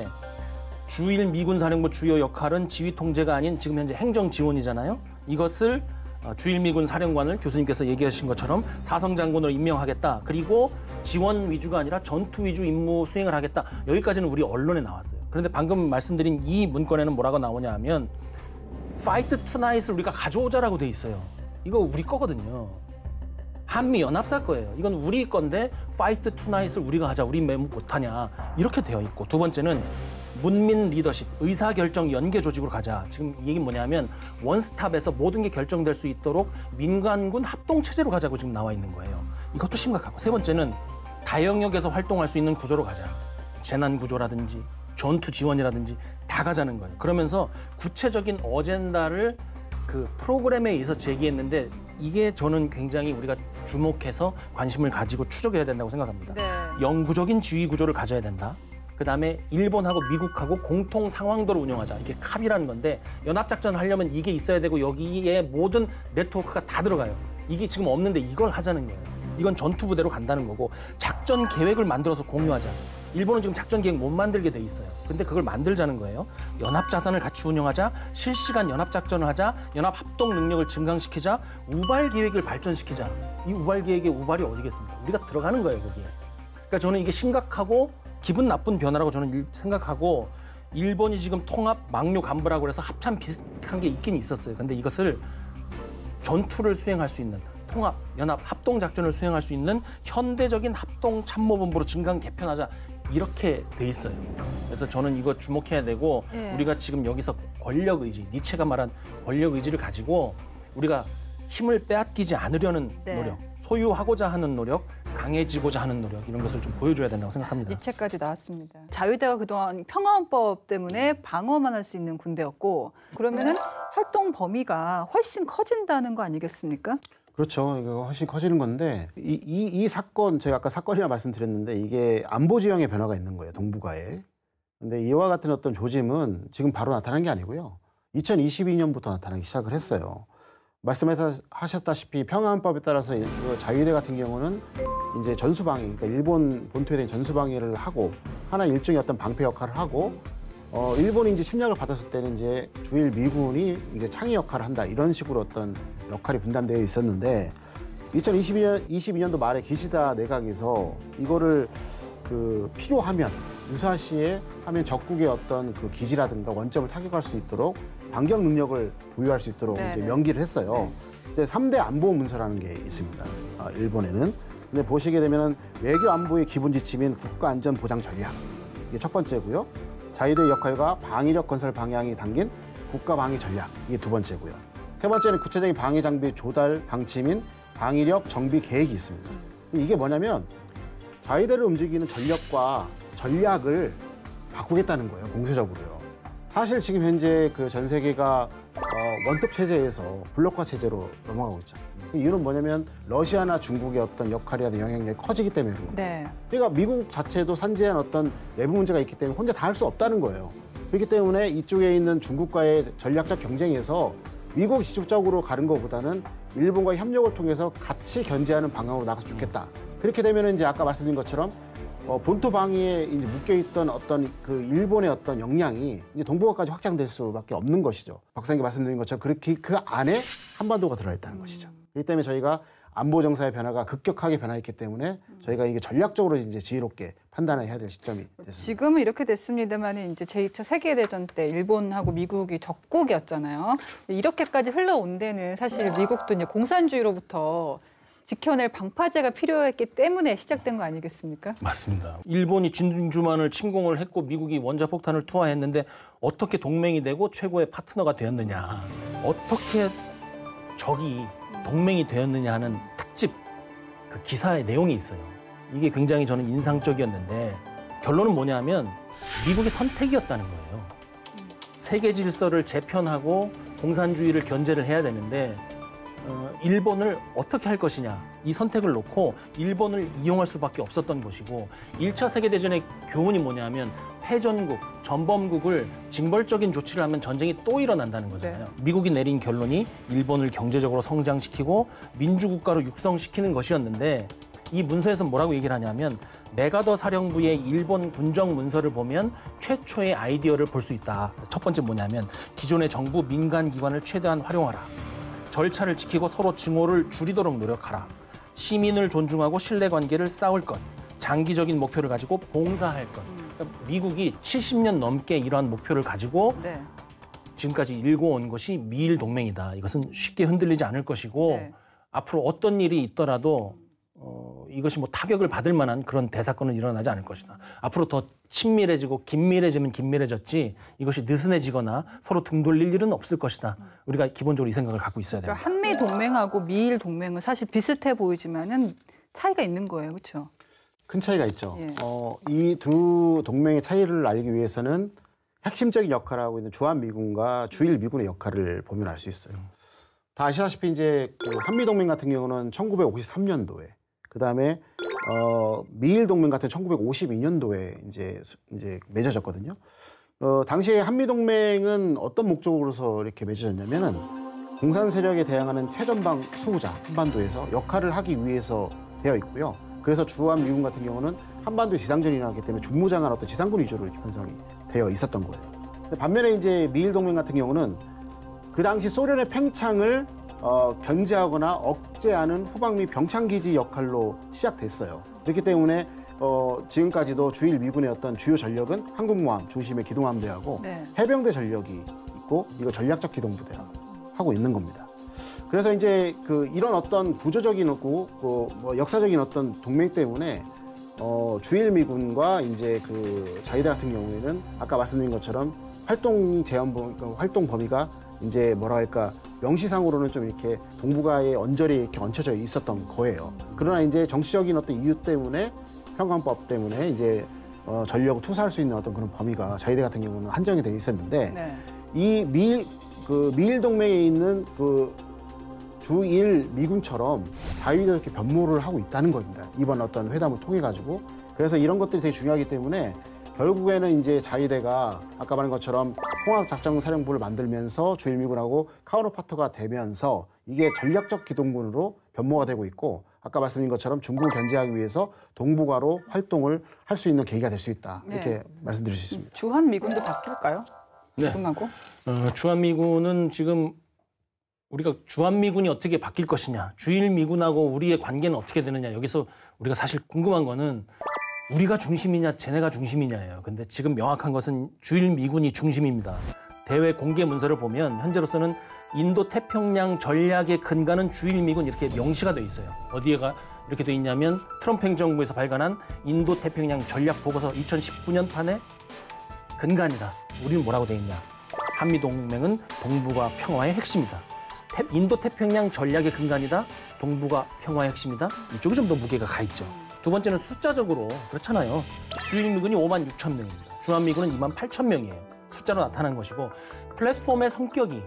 주일 미군 사령부 주요 역할은 지휘 통제가 아닌 지금 현재 행정 지원이잖아요. 이것을 주일 미군 사령관을 교수님께서 얘기하신 것처럼 사성 장군으로 임명하겠다. 그리고 지원 위주가 아니라 전투 위주 임무 수행을 하겠다. 여기까지는 우리 언론에 나왔어요. 그런데 방금 말씀드린 이 문건에는 뭐라고 나오냐 하면 Fight Tonight을 우리가 가져오자라고 돼 있어요. 이거 우리 거거든요. 한미 연합사 거예요. 이건 우리 건데 Fight Tonight을 우리가 하자. 우리 왜 못하냐. 이렇게 되어 있고 두 번째는 문민 리더십, 의사결정 연계 조직으로 가자. 지금 이 얘기는 뭐냐면 원스톱에서 모든 게 결정될 수 있도록 민간군 합동체제로 가자고 지금 나와 있는 거예요. 이것도 심각하고 세 번째는 다영역에서 활동할 수 있는 구조로 가자. 재난구조라든지 전투 지원이라든지 다 가자는 거예요. 그러면서 구체적인 어젠다를 그 프로그램에 의해서 제기했는데 이게 저는 굉장히 우리가 주목해서 관심을 가지고 추적해야 된다고 생각합니다. 네. 영구적인 지휘 구조를 가져야 된다. 그다음에 일본하고 미국하고 공통 상황도를 운영하자. 이게 캅이라는 건데 연합작전을 하려면 이게 있어야 되고 여기에 모든 네트워크가 다 들어가요. 이게 지금 없는데 이걸 하자는 거예요. 이건 전투부대로 간다는 거고 작전 계획을 만들어서 공유하자. 일본은 지금 작전 계획 못 만들게 돼 있어요. 근데 그걸 만들자는 거예요. 연합자산을 같이 운영하자. 실시간 연합작전을 하자. 연합합동 능력을 증강시키자. 우발 계획을 발전시키자. 이 우발 계획의 우발이 어디겠습니까? 우리가 들어가는 거예요, 거기에. 그러니까 저는 이게 심각하고 기분 나쁜 변화라고 저는 생각하고 일본이 지금 통합 막료 간부라고 해서 합참 비슷한 게 있긴 있었어요. 근데 이것을 전투를 수행할 수 있는 통합, 연합, 합동작전을 수행할 수 있는 현대적인 합동참모본부로 증강 개편하자. 이렇게 돼 있어요. 그래서 저는 이거 주목해야 되고 예. 우리가 지금 여기서 권력 의지, 니체가 말한 권력 의지를 가지고 우리가 힘을 빼앗기지 않으려는 네. 노력, 소유하고자 하는 노력, 강해지고자 하는 노력 이런 것을 좀 보여줘야 된다고 생각합니다. 니체까지 나왔습니다. 자위대가 그동안 평화헌법 때문에 방어만 할 수 있는 군대였고 그러면은 활동 범위가 훨씬 커진다는 거 아니겠습니까? 그렇죠. 이거 훨씬 커지는 건데 이, 이, 이 사건 제가 아까 사건이라 말씀드렸는데 이게 안보 지형의 변화가 있는 거예요. 동북아에. 근데 이와 같은 어떤 조짐은 지금 바로 나타난 게 아니고요. 이천이십이 년부터 나타나기 시작을 했어요. 말씀하셨다시피 평화헌법에 따라서 자위대 같은 경우는 이제 전수방위, 그러니까 일본 본토에 대한 전수방위를 하고 하나 일종의 어떤 방패 역할을 하고 어, 일본이 이제 침략을 받았을 때는 이제 주일 미군이 이제 창의 역할을 한다 이런 식으로 어떤 역할이 분담되어 있었는데 이천이십이 년 이십이 년도 말에 기시다 내각에서 이거를 그 필요하면 유사시에 하면 적국의 어떤 그 기지라든가 원점을 타격할 수 있도록 반격 능력을 보유할 수 있도록 네, 이제 네. 명기를 했어요. 근데 삼 대 안보 문서라는 게 있습니다. 아, 일본에는. 근데 보시게 되면은 외교 안보의 기본 지침인 국가 안전 보장 전략 이게 첫 번째고요. 자위대 역할과 방위력 건설 방향이 담긴 국가 방위 전략 이게 두 번째고요. 세 번째는 구체적인 방위 장비 조달 방침인 방위력 정비 계획이 있습니다. 이게 뭐냐면 자위대를 움직이는 전력과 전략을 바꾸겠다는 거예요, 공세적으로요. 사실 지금 현재 그 전 세계가 어, 원톱 체제에서 블록화 체제로 넘어가고 있죠. 이유는 뭐냐면 러시아나 중국의 어떤 역할이나 영향력이 커지기 때문에 그런 거예요. 네. 그러니까 미국 자체도 산재한 어떤 내부 문제가 있기 때문에 혼자 다 할 수 없다는 거예요. 그렇기 때문에 이쪽에 있는 중국과의 전략적 경쟁에서 미국이 직접적으로 가는 것보다는 일본과 협력을 통해서 같이 견제하는 방향으로 나가서 좋겠다. 그렇게 되면 이제 아까 말씀드린 것처럼 어, 본토 방위에 이제 묶여있던 어떤 그 일본의 어떤 역량이 이제 동북아까지 확장될 수밖에 없는 것이죠. 박사님이 말씀드린 것처럼 그렇게 그 안에 한반도가 들어있다는 음. 것이죠. 그렇기 때문에 저희가 안보 정사의 변화가 급격하게 변화했기 때문에 저희가 이게 전략적으로 이제 지혜롭게 판단을 해야 될 시점이 됐습니다. 지금은 이렇게 됐습니다만 이제 제이 차 세계대전 때 일본하고 미국이 적국이었잖아요. 이렇게까지 흘러온 데는 사실 미국도 이제 공산주의로부터 지켜낼 방파제가 필요했기 때문에 시작된 거 아니겠습니까? 맞습니다. 일본이 진주만을 침공을 했고 미국이 원자폭탄을 투하했는데 어떻게 동맹이 되고 최고의 파트너가 되었느냐. 어떻게 적이 동맹이 되었느냐 하는 특집 그 기사의 내용이 있어요. 이게 굉장히 저는 인상적이었는데 결론은 뭐냐면 미국의 선택이었다는 거예요. 세계 질서를 재편하고 공산주의를 견제를 해야 되는데 어, 일본을 어떻게 할 것이냐 이 선택을 놓고 일본을 이용할 수밖에 없었던 것이고 일 차 세계대전의 교훈이 뭐냐면 패전국, 전범국을 징벌적인 조치를 하면 전쟁이 또 일어난다는 거잖아요. 네. 미국이 내린 결론이 일본을 경제적으로 성장시키고 민주국가로 육성시키는 것이었는데 이 문서에서 뭐라고 얘기를 하냐면 메가더 사령부의 일본 군정 문서를 보면 최초의 아이디어를 볼 수 있다. 첫 번째 뭐냐면 기존의 정부 민간 기관을 최대한 활용하라. 절차를 지키고 서로 증오를 줄이도록 노력하라. 시민을 존중하고 신뢰관계를 쌓을 것. 장기적인 목표를 가지고 봉사할 것. 그러니까 미국이 칠십 년 넘게 이러한 목표를 가지고 네. 지금까지 일궈온 것이 미일 동맹이다. 이것은 쉽게 흔들리지 않을 것이고 네. 앞으로 어떤 일이 있더라도 어, 이것이 뭐 타격을 받을 만한 그런 대사건은 일어나지 않을 것이다. 앞으로 더 친밀해지고 긴밀해지면 긴밀해졌지 이것이 느슨해지거나 서로 등 돌릴 일은 없을 것이다. 우리가 기본적으로 이 생각을 갖고 있어야 됩니다. 그러니까 한미 동맹하고 미일 동맹은 사실 비슷해 보이지만은 차이가 있는 거예요. 그렇죠? 큰 차이가 있죠. 예. 어, 이 두 동맹의 차이를 알기 위해서는 핵심적인 역할을 하고 있는 주한미군과 주일미군의 역할을 보면 알 수 있어요. 다 아시다시피 이제 그 한미동맹 같은 경우는 천구백오십삼 년도에 그 다음에 어, 미일 동맹 같은 천구백오십이 년도에 이제 이제 맺어졌거든요. 어, 당시에 한미 동맹은 어떤 목적으로서 이렇게 맺어졌냐면은 공산 세력에 대항하는 최전방 수호자 한반도에서 역할을 하기 위해서 되어 있고요. 그래서 주한 미군 같은 경우는 한반도 지상전이 일어나기 때문에 중무장한 어떤 지상군 위주로 이렇게 편성이 되어 있었던 거예요. 반면에 이제 미일 동맹 같은 경우는 그 당시 소련의 팽창을 어, 견제하거나 억제하는 후방미 병창기지 역할로 시작됐어요. 그렇기 때문에 어, 지금까지도 주일 미군의 어떤 주요 전력은 항공모함 중심의 기동함대하고 네. 해병대 전력이 있고 이거 전략적 기동부대라고 하고 있는 겁니다. 그래서 이제 그 이런 어떤 구조적인 없고 그 뭐 역사적인 어떤 동맹 때문에 어, 주일미군과 이제 그 자위대 같은 경우에는 아까 말씀드린 것처럼 활동 제한 범, 그러니까 활동 범위가 이제 뭐라 할까 명시상으로는 좀 이렇게 동북아에 언저리 이렇게 얹혀져 있었던 거예요. 그러나 이제 정치적인 어떤 이유 때문에 평강법 때문에 이제 어, 전력을 투사할 수 있는 어떤 그런 범위가 자위대 같은 경우는 한정이 되어 있었는데 네. 이 미일 그 미일 동맹에 있는 그 주일 미군처럼 자위대도 이렇게 변모를 하고 있다는 겁니다. 이번 어떤 회담을 통해 가지고 그래서 이런 것들이 되게 중요하기 때문에 결국에는 이제 자위대가 아까 말한 것처럼 홍학작전사령부를 만들면서 주일미군하고 카운터파트가 되면서 이게 전략적 기동군으로 변모가 되고 있고 아까 말씀드린 것처럼 중국을 견제하기 위해서 동북아로 활동을 할 수 있는 계기가 될 수 있다. 이렇게 네. 말씀드릴 수 있습니다. 주한미군도 바뀔까요? 네. 지금하고? 어, 주한미군은 지금 우리가 주한미군이 어떻게 바뀔 것이냐, 주일미군하고 우리의 관계는 어떻게 되느냐, 여기서 우리가 사실 궁금한 거는 우리가 중심이냐, 쟤네가 중심이냐예요. 근데 지금 명확한 것은 주일미군이 중심입니다. 대외 공개 문서를 보면 현재로서는 인도 태평양 전략의 근간은 주일미군 이렇게 명시가 돼 있어요. 어디에가 이렇게 돼 있냐면 트럼프 행정부에서 발간한 인도 태평양 전략 보고서 이천십구 년 판의 근간이다. 우리는 뭐라고 돼 있냐? 한미 동맹은 동북아 평화의 핵심이다. 태, 인도 태평양 전략의 근간이다. 동북아 평화의 핵심이다. 이쪽이 좀 더 무게가 가 있죠. 두 번째는 숫자적으로 그렇잖아요. 주일미군이 오만 육천 명입니다. 주한미군은 이만 팔천 명이에요. 숫자로 나타난 것이고 플랫폼의 성격이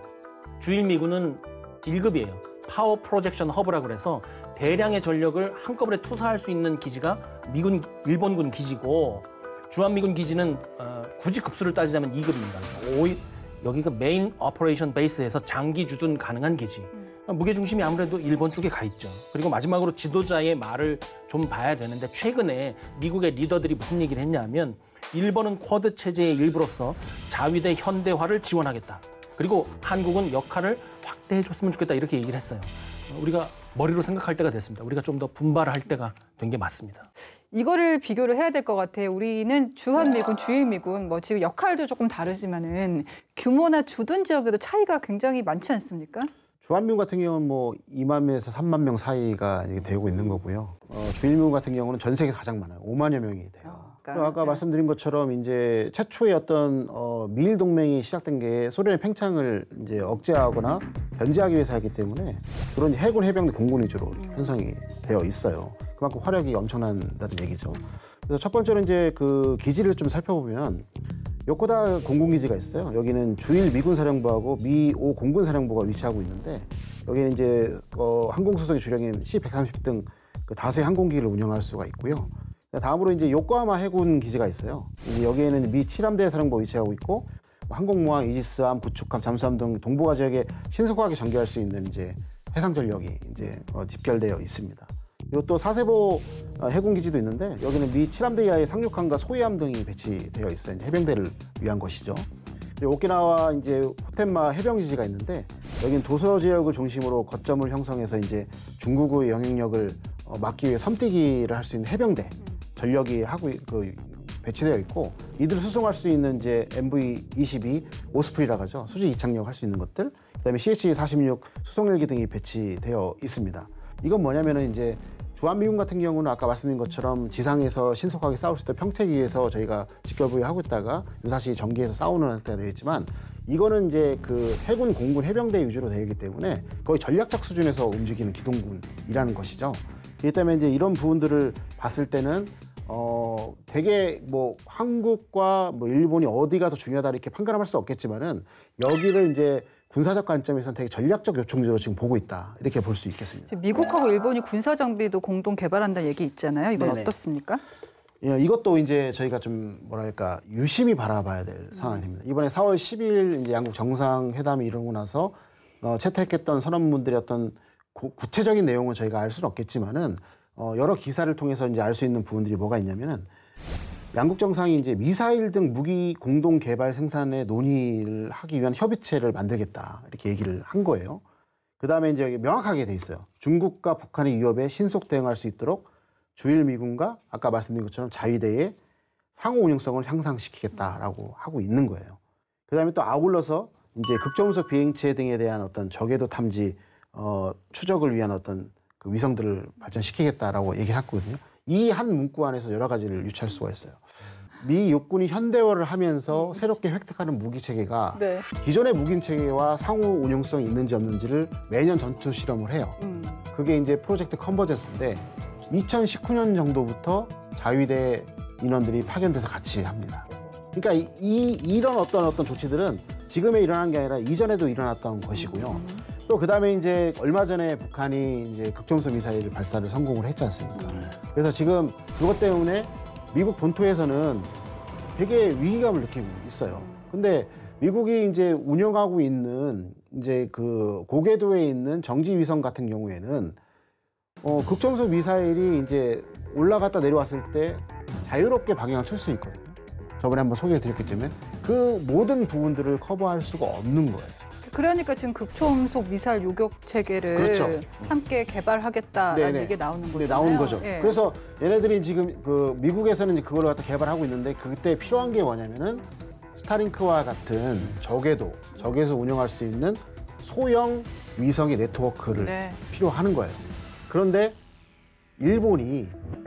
주일미군은 일 급이에요. 파워 프로젝션 허브라 그래서 대량의 전력을 한꺼번에 투사할 수 있는 기지가 미군, 일본군 기지고 주한미군 기지는 어, 굳이 급수를 따지자면 이 급입니다. 그래서 오, 여기가 메인 오퍼레이션 베이스에서 장기 주둔 가능한 기지. 무게중심이 아무래도 일본 쪽에 가 있죠. 그리고 마지막으로 지도자의 말을 좀 봐야 되는데 최근에 미국의 리더들이 무슨 얘기를 했냐면 일본은 쿼드 체제의 일부로서 자위대 현대화를 지원하겠다. 그리고 한국은 역할을 확대해줬으면 좋겠다 이렇게 얘기를 했어요. 우리가 머리로 생각할 때가 됐습니다. 우리가 좀 더 분발할 때가 된 게 맞습니다. 이거를 비교를 해야 될 것 같아요. 우리는 주한미군, 주일미군, 뭐 지금 역할도 조금 다르지만은 규모나 주둔 지역에도 차이가 굉장히 많지 않습니까? 주한미군 같은 경우는 뭐 이만 명에서 삼만 명 사이가 되고 있는 거고요. 어, 주일미군 같은 경우는 전 세계 가장 많아요. 오만여 명이 돼요. 그러니까, 아까 네. 말씀드린 것처럼 이제 최초의 어떤 어, 미일 동맹이 시작된 게 소련의 팽창을 이제 억제하거나 견제하기 위해서 하기 때문에 주로 이제 해군, 해병대, 공군 위주로 이렇게 편성이 되어 있어요. 그만큼 화력이 엄청난다는 얘기죠. 그래서 첫 번째로 이제 그 기지를 좀 살펴보면 요코다 공군기지가 있어요. 여기는 주일 미군 사령부하고 미오 공군 사령부가 위치하고 있는데 여기는 이제 어, 항공수송의 주력인 씨 백삼십 등 그 다수의 항공기를 운영할 수가 있고요. 다음으로 이제 요코하마 해군 기지가 있어요. 이제 여기에는 미 칠 함대 사령부가 위치하고 있고 항공모함, 이지스함, 구축함, 잠수함 등 동북아 지역에 신속하게 전개할 수 있는 이제 해상 전력이 이제 어, 집결되어 있습니다. 그리고 또 사세보 해군 기지도 있는데 여기는 미 칠 함대 이하의 상륙함과 소위함 등이 배치되어 있어요. 이제 해병대를 위한 것이죠. 그리고 오키나와 이제 호텐마 해병 기지가 있는데 여기는 도서 지역을 중심으로 거점을 형성해서 이제 중국의 영향력을 어, 막기 위해 섬뛰기를 할 수 있는 해병대 전력이 하고 그 배치되어 있고 이들을 수송할 수 있는 이제 엠브이 이십이 오스프리라고 하죠. 수직 이착륙 할 수 있는 것들. 그다음에 씨에이치 사십육 수송 헬기 등이 배치되어 있습니다. 이건 뭐냐면은 이제 주한미군 같은 경우는 아까 말씀드린 것처럼 지상에서 신속하게 싸울 수 있도록 평택위에서 저희가 직결부위하고 있다가 유사시 전기에서 싸우는 때가 되겠지만 이거는 이제 그 해군, 공군, 해병대 위주로 되기 때문에 거의 전략적 수준에서 움직이는 기동군이라는 것이죠. 그렇기 때문에 이제 이런 부분들을 봤을 때는 어 되게 뭐 한국과 뭐 일본이 어디가 더 중요하다 이렇게 판가름할 수 없겠지만은 여기를 이제 군사적 관점에서는 되게 전략적 요청지로 지금 보고 있다 이렇게 볼 수 있겠습니다. 미국하고 일본이 군사 장비도 공동 개발한다 얘기 있잖아요. 이건 네네. 어떻습니까? 예, 이것도 이제 저희가 좀 뭐랄까 유심히 바라봐야 될 음. 상황이 됩니다. 이번에 사월 십일 이제 양국 정상회담이 이루고 나서 어, 채택했던 선언문들의 어떤 고, 구체적인 내용은 저희가 알 수는 없겠지만은 어, 여러 기사를 통해서 이제 알 수 있는 부분들이 뭐가 있냐면은. 양국 정상이 이제 미사일 등 무기 공동 개발 생산에 논의를 하기 위한 협의체를 만들겠다 이렇게 얘기를 한 거예요. 그 다음에 이제 명확하게 돼 있어요. 중국과 북한의 위협에 신속 대응할 수 있도록 주일 미군과 아까 말씀드린 것처럼 자위대의 상호 운용성을 향상시키겠다라고 하고 있는 거예요. 그 다음에 또 아울러서 이제 극저음속 비행체 등에 대한 어떤 저궤도 탐지 어, 추적을 위한 어떤 그 위성들을 발전시키겠다라고 얘기를 했거든요. 이 한 문구 안에서 여러 가지를 유추할 수가 있어요. 미 육군이 현대화를 하면서 새롭게 획득하는 무기 체계가 네. 기존의 무기 체계와 상호 운용성이 있는지 없는지를 매년 전투 실험을 해요. 음. 그게 이제 프로젝트 컨버전스인데 이천십구 년 정도부터 자위대 인원들이 파견돼서 같이 합니다. 그러니까 이, 이 이런 어떤 어떤 조치들은 지금에 일어난 게 아니라 이전에도 일어났던 것이고요. 음. 또 그다음에 이제 얼마 전에 북한이 이제 극초음속 미사일 발사를 성공을 했지 않습니까? 음. 그래서 지금 그것 때문에 미국 본토에서는 되게 위기감을 느끼고 있어요. 근데 미국이 이제 운영하고 있는 이제 그 고궤도에 있는 정지 위성 같은 경우에는 어, 극초음속 미사일이 이제 올라갔다 내려왔을 때 자유롭게 방향을 칠 수 있거든요. 저번에 한번 소개해 드렸겠지만 그 모든 부분들을 커버할 수가 없는 거예요. 그러니까 지금 극초음속 미사일 요격 체계를 그렇죠. 함께 개발하겠다라는 네네. 얘기 나오는 거잖아요. 네, 나오는 거죠. 예. 그래서 얘네들이 지금 그 미국에서는 그걸 갖다 개발하고 있는데 그때 필요한 게 뭐냐면은 스타링크와 같은 저궤도, 저궤에서 운영할 수 있는 소형 위성의 네트워크를 네. 필요하는 거예요. 그런데 일본이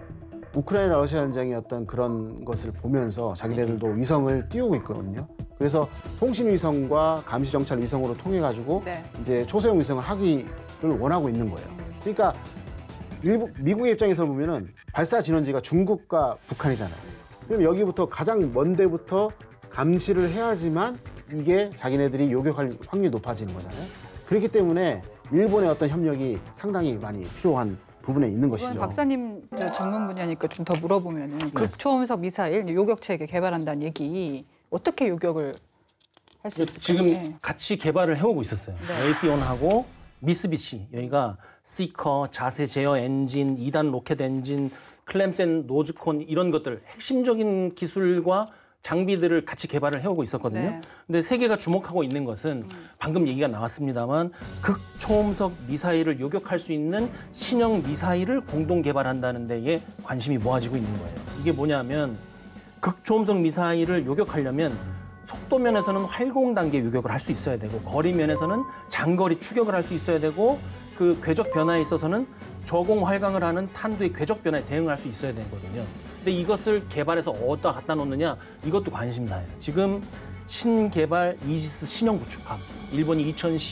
우크라이나 러시아 전쟁의 어떤 그런 것을 보면서 자기네들도 위성을 띄우고 있거든요. 그래서 통신 위성과 감시 정찰 위성으로 통해 가지고 네. 이제 초소형 위성을 하기를 원하고 있는 거예요. 그러니까 일부, 미국의 입장에서 보면은 발사 진원지가 중국과 북한이잖아요. 그럼 여기부터 가장 먼 데부터 감시를 해야지만 이게 자기네들이 요격할 확률이 높아지는 거잖아요. 그렇기 때문에 일본의 어떤 협력이 상당히 많이 필요한 부분에 있는 것이죠. 박사님 전문 분야니까 좀 더 물어보면은 네. 극초음속 미사일 요격 체계 개발한다는 얘기 어떻게 요격을 할 수 있을까요? 지금 네. 같이 개발을 해오고 있었어요. 네. 에이티원하고 미쓰비시 여기가 시커, 자세 제어 엔진, 이 단 로켓 엔진, 클램센 노즈콘 이런 것들 핵심적인 기술과 장비들을 같이 개발을 해오고 있었거든요. 네. 근데 세계가 주목하고 있는 것은 방금 얘기가 나왔습니다만 극초음속 미사일을 요격할 수 있는 신형 미사일을 공동 개발한다는 데에 관심이 모아지고 있는 거예요. 이게 뭐냐면 극초음속 미사일을 요격하려면 속도 면에서는 활공 단계 요격을 할 수 있어야 되고 거리 면에서는 장거리 추격을 할 수 있어야 되고 그 궤적 변화에 있어서는 저공 활강을 하는 탄두의 궤적 변화에 대응할 수 있어야 되거든요. 근데 이것을 개발해서 어디다 갖다 놓느냐 이것도 관심사예요. 지금 신개발 이지스 신형 구축함 일본이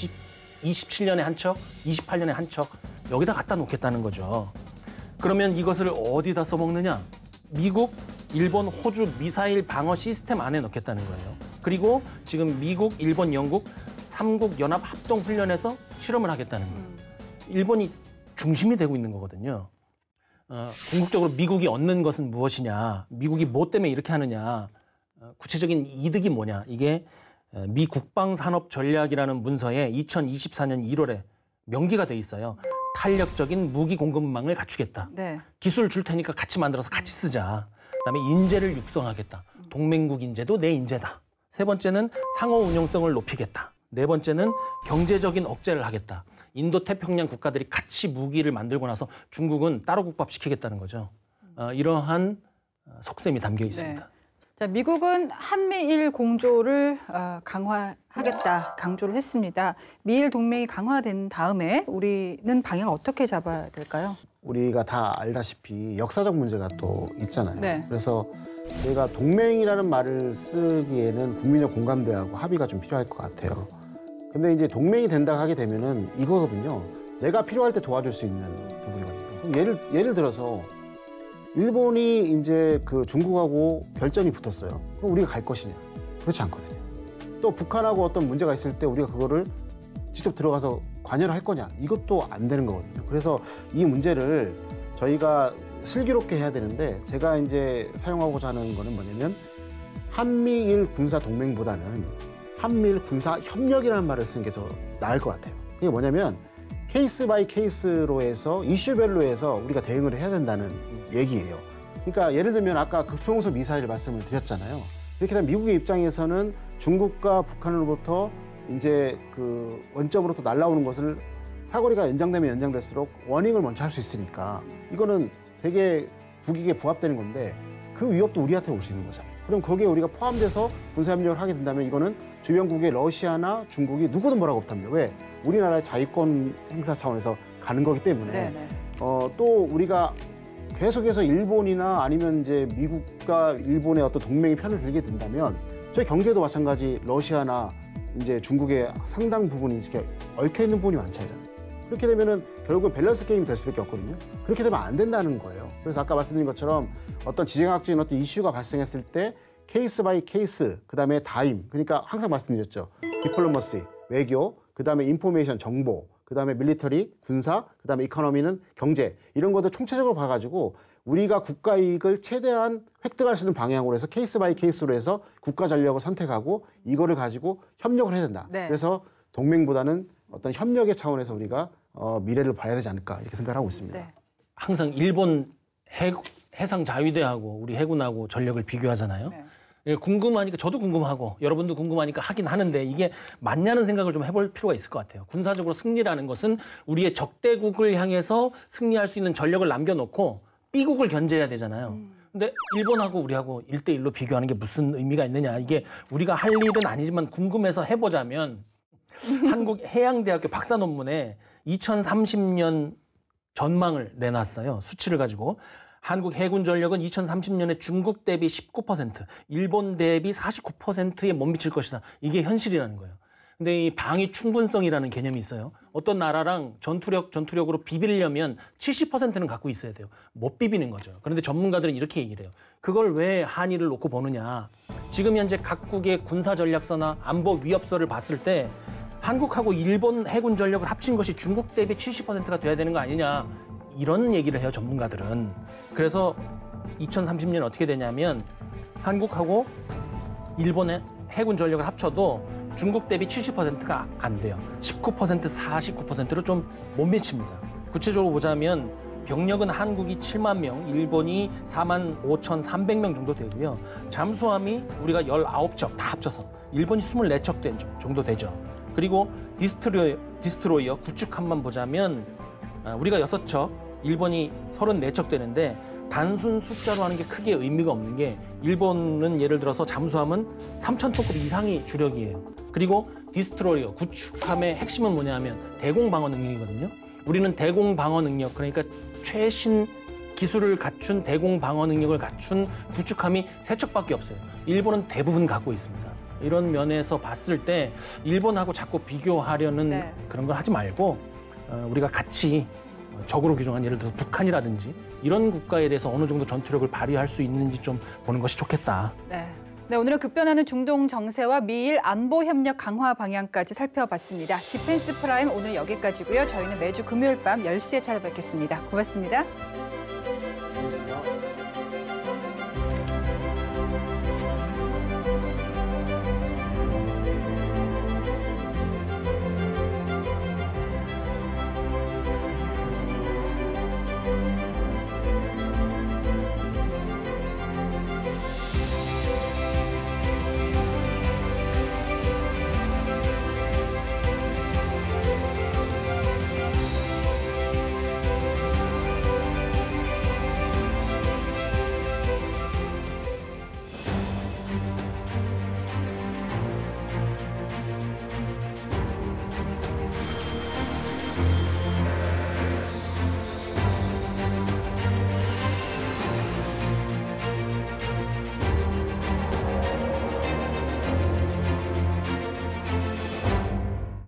이천이십칠 년에 한 척, 이십팔 년에 한 척 여기다 갖다 놓겠다는 거죠. 그러면 이것을 어디다 써먹느냐? 미국, 일본, 호주 미사일 방어 시스템 안에 넣겠다는 거예요. 그리고 지금 미국, 일본, 영국 삼국 연합 합동 훈련에서 실험을 하겠다는 거예요. 일본이 중심이 되고 있는 거거든요. 어, 궁극적으로 미국이 얻는 것은 무엇이냐, 미국이 뭐 때문에 이렇게 하느냐, 어, 구체적인 이득이 뭐냐, 이게 미 국방산업전략이라는 문서에 이천이십사 년 일월에 명기가 돼 있어요. 탄력적인 무기 공급망을 갖추겠다. 네. 기술 줄 테니까 같이 만들어서 같이 쓰자. 그다음에 인재를 육성하겠다. 동맹국 인재도 내 인재다. 세 번째는 상호 운용성을 높이겠다. 네 번째는 경제적인 억제를 하겠다. 인도 태평양 국가들이 같이 무기를 만들고 나서 중국은 따로 국밥시키겠다는 거죠. 어, 이러한 속셈이 담겨 있습니다. 네. 자, 미국은 한미일 공조를 어, 강화하겠다 강조를 했습니다. 미일 동맹이 강화된 다음에 우리는 방향을 어떻게 잡아야 될까요? 우리가 다 알다시피 역사적 문제가 또 있잖아요. 네. 그래서 저희가 동맹이라는 말을 쓰기에는 국민의 공감대하고 합의가 좀 필요할 것 같아요. 근데 이제 동맹이 된다 하게 되면은 이거거든요. 내가 필요할 때 도와줄 수 있는 부분이거든요. 그럼 예를 예를 들어서 일본이 이제 그 중국하고 결전이 붙었어요. 그럼 우리가 갈 것이냐? 그렇지 않거든요. 또 북한하고 어떤 문제가 있을 때 우리가 그거를 직접 들어가서 관여를 할 거냐? 이것도 안 되는 거거든요. 그래서 이 문제를 저희가 슬기롭게 해야 되는데 제가 이제 사용하고자 하는 거는 뭐냐면 한미일 군사 동맹보다는 한미일 군사 협력이라는 말을 쓰는 게 더 나을 것 같아요. 이게 뭐냐면 케이스 바이 케이스로 해서 이슈별로 해서 우리가 대응을 해야 된다는 얘기예요. 그러니까 예를 들면 아까 극초음속 미사일 말씀을 드렸잖아요. 이렇게 되면 미국의 입장에서는 중국과 북한으로부터 이제 그 원점으로부터 날아오는 것을 사거리가 연장되면 연장될수록 워닝을 먼저 할 수 있으니까 이거는 되게 국익에 부합되는 건데 그 위협도 우리한테 올 수 있는 거잖아요. 그럼 거기에 우리가 포함돼서 군사협력을 하게 된다면 이거는 주변국의 러시아나 중국이 누구도 뭐라고 못합니다. 왜? 우리나라의 자위권 행사 차원에서 가는 거기 때문에 어, 또 우리가 계속해서 일본이나 아니면 이제 미국과 일본의 어떤 동맹의 편을 들게 된다면 저희 경제도 마찬가지 러시아나 이제 중국의 상당 부분이 이렇게 얽혀 있는 부분이 많잖아요. 그렇게 되면은 결국 밸런스 게임이 될 수밖에 없거든요. 그렇게 되면 안 된다는 거예요. 그래서 아까 말씀드린 것처럼 어떤 지정학적인 어떤 이슈가 발생했을 때 케이스 바이 케이스, 그다음에 다임, 그러니까 항상 말씀드렸죠. 디플로머시, 외교, 그다음에 인포메이션, 정보, 그다음에 밀리터리, 군사, 그다음에 이코노미는 경제, 이런 것들 총체적으로 봐가지고 우리가 국가 이익을 최대한 획득할 수 있는 방향으로 해서 케이스 바이 케이스로 해서 국가 전략을 선택하고 이거를 가지고 협력을 해야 된다. 네. 그래서 동맹보다는 어떤 협력의 차원에서 우리가 어, 미래를 봐야 되지 않을까 이렇게 생각을 하고 있습니다. 네. 항상 일본 해, 해상 자위대하고 우리 해군하고 전력을 비교하잖아요. 네. 예, 궁금하니까 저도 궁금하고 여러분도 궁금하니까 하긴 하는데 이게 맞냐는 생각을 좀 해볼 필요가 있을 것 같아요. 군사적으로 승리라는 것은 우리의 적대국을 향해서 승리할 수 있는 전력을 남겨놓고 B국을 견제해야 되잖아요. 음. 근데 일본하고 우리하고 일 대 일로 비교하는 게 무슨 의미가 있느냐. 이게 우리가 할 일은 아니지만 궁금해서 해보자면 한국해양대학교 박사 논문에 이천삼십 년 전망을 내놨어요. 수치를 가지고. 한국 해군 전력은 이천삼십 년에 중국 대비 십구 퍼센트, 일본 대비 사십구 퍼센트에 못 미칠 것이다. 이게 현실이라는 거예요. 근데 이 방위 충분성이라는 개념이 있어요. 어떤 나라랑 전투력, 전투력으로 비비려면 칠십 퍼센트는 갖고 있어야 돼요. 못 비비는 거죠. 그런데 전문가들은 이렇게 얘기를 해요. 그걸 왜 한일을 놓고 보느냐. 지금 현재 각국의 군사 전략서나 안보 위협서를 봤을 때 한국하고 일본 해군 전력을 합친 것이 중국 대비 칠십 퍼센트가 돼야 되는 거 아니냐. 이런 얘기를 해요, 전문가들은. 그래서 이천삼십 년 어떻게 되냐면 한국하고 일본의 해군 전력을 합쳐도 중국 대비 칠십 퍼센트가 안 돼요. 십구 퍼센트, 사십구 퍼센트로 좀 못 미칩니다. 구체적으로 보자면 병력은 한국이 칠만 명, 일본이 사만 오천삼백 명 정도 되고요. 잠수함이 우리가 열아홉 척 다 합쳐서 일본이 스물네 척 정도 되죠. 그리고 디스트로이어, 디스트로이어 구축함만 보자면 우리가 여섯 척, 일본이 서른네 척 되는데 단순 숫자로 하는 게 크게 의미가 없는 게 일본은 예를 들어서 잠수함은 삼천 톤급 이상이 주력이에요. 그리고 디스트로이어, 구축함의 핵심은 뭐냐 하면 대공방어 능력이거든요. 우리는 대공방어 능력, 그러니까 최신 기술을 갖춘 대공방어 능력을 갖춘 구축함이 세 척밖에 없어요. 일본은 대부분 갖고 있습니다. 이런 면에서 봤을 때 일본하고 자꾸 비교하려는 네. 그런 걸 하지 말고 어, 우리가 같이 적으로 규정한 예를 들어서 북한이라든지 이런 국가에 대해서 어느 정도 전투력을 발휘할 수 있는지 좀 보는 것이 좋겠다. 네. 네, 오늘은 급변하는 중동 정세와 미일 안보 협력 강화 방향까지 살펴봤습니다. 디펜스 프라임 오늘 여기까지고요. 저희는 매주 금요일 밤 열 시에 찾아뵙겠습니다. 고맙습니다.